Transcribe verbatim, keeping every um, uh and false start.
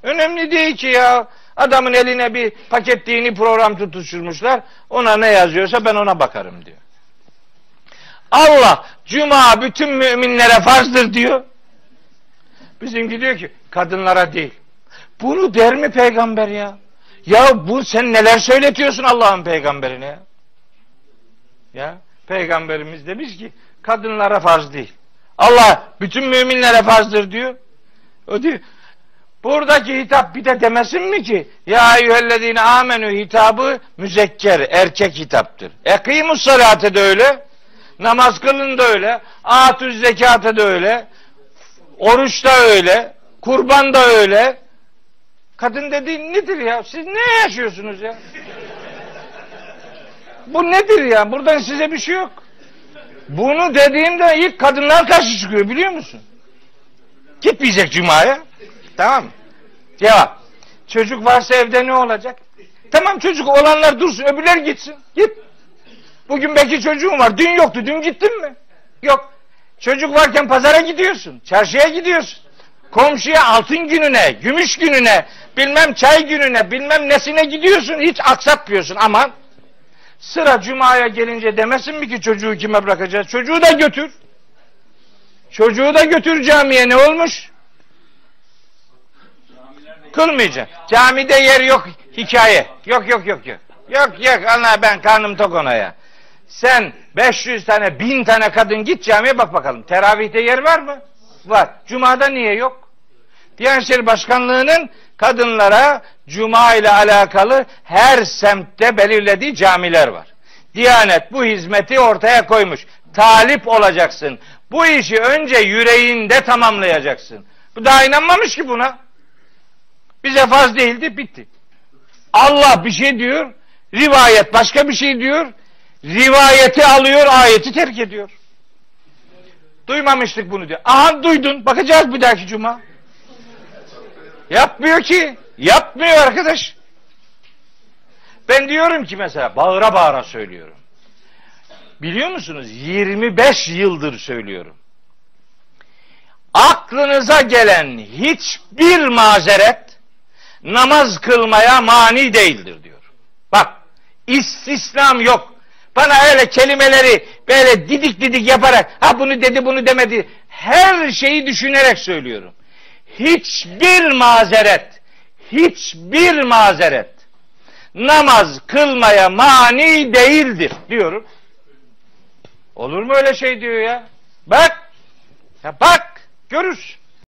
Önemli değil ki ya. Adamın eline bir paket dini program tutuşturmuşlar. Ona ne yazıyorsa ben ona bakarım diyor. Allah cuma bütün müminlere farzdır diyor. Bizimki diyor ki kadınlara değil. Bunu der mi peygamber ya? Ya bu sen neler söyletiyorsun Allah'ın peygamberine ya? Ya peygamberimiz demiş ki kadınlara farz değil. Allah bütün müminlere farzdır diyor. O diyor. Buradaki hitap bir de demesin mi ki ya eyyühellezine amenü hitabı müzekker, erkek hitaptır. Ekîmus salate de öyle. Namaz kılın da öyle. Atüz zekate de öyle. Oruç da öyle. Kurban da öyle. Kadın dediğin nedir ya? Siz ne yaşıyorsunuz ya? Bu nedir ya? Buradan size bir şey yok. Bunu dediğimde ilk kadınlar karşı çıkıyor biliyor musun? Gitmeyecek cumaya. Tamam mı? Cevap. Çocuk varsa evde ne olacak? Tamam çocuk olanlar dursun, öbürler gitsin. Git. Bugün belki çocuğun var. Dün yoktu. Dün gittin mi? Yok. Çocuk varken pazara gidiyorsun. Çarşıya gidiyorsun. Komşuya altın gününe, gümüş gününe, bilmem çay gününe, bilmem nesine gidiyorsun. Hiç aksatmıyorsun ama sıra cumaya gelince demesin mi ki çocuğu kime bırakacağız? Çocuğu da götür. Çocuğu da götür camiye, ne olmuş? Kılmayacak. Camide yer yok, hikaye. Yok yok yok yok. Yok yok Allah ben karnım tok ona ya. Sen beş yüz tane, bin tane kadın git camiye bak bakalım. Teravihte yer var mı? Var. Cuma'da niye yok? Diyanet İşleri Başkanlığı'nın kadınlara cuma ile alakalı her semtte belirlediği camiler var. Diyanet bu hizmeti ortaya koymuş. Talip olacaksın. Bu işi önce yüreğinde tamamlayacaksın. Bu daha inanmamış ki buna. Bize farz değildi, bitti. Allah bir şey diyor, rivayet başka bir şey diyor, rivayeti alıyor, ayeti terk ediyor. Duymamıştık bunu diyor. Aha duydun, bakacağız bir dahaki cuma. Yapmıyor ki, yapmıyor arkadaş. Ben diyorum ki mesela, bağıra bağıra söylüyorum. Biliyor musunuz, yirmi beş yıldır söylüyorum. Aklınıza gelen hiçbir mazeret, namaz kılmaya mani değildir diyor. Bak, istisnam yok. Bana öyle kelimeleri böyle didik didik yaparak, ha bunu dedi bunu demedi, her şeyi düşünerek söylüyorum. Hiçbir mazeret, hiçbir mazeret namaz kılmaya mani değildir diyorum. Olur mu öyle şey diyor ya? Bak, ya bak, görürsün.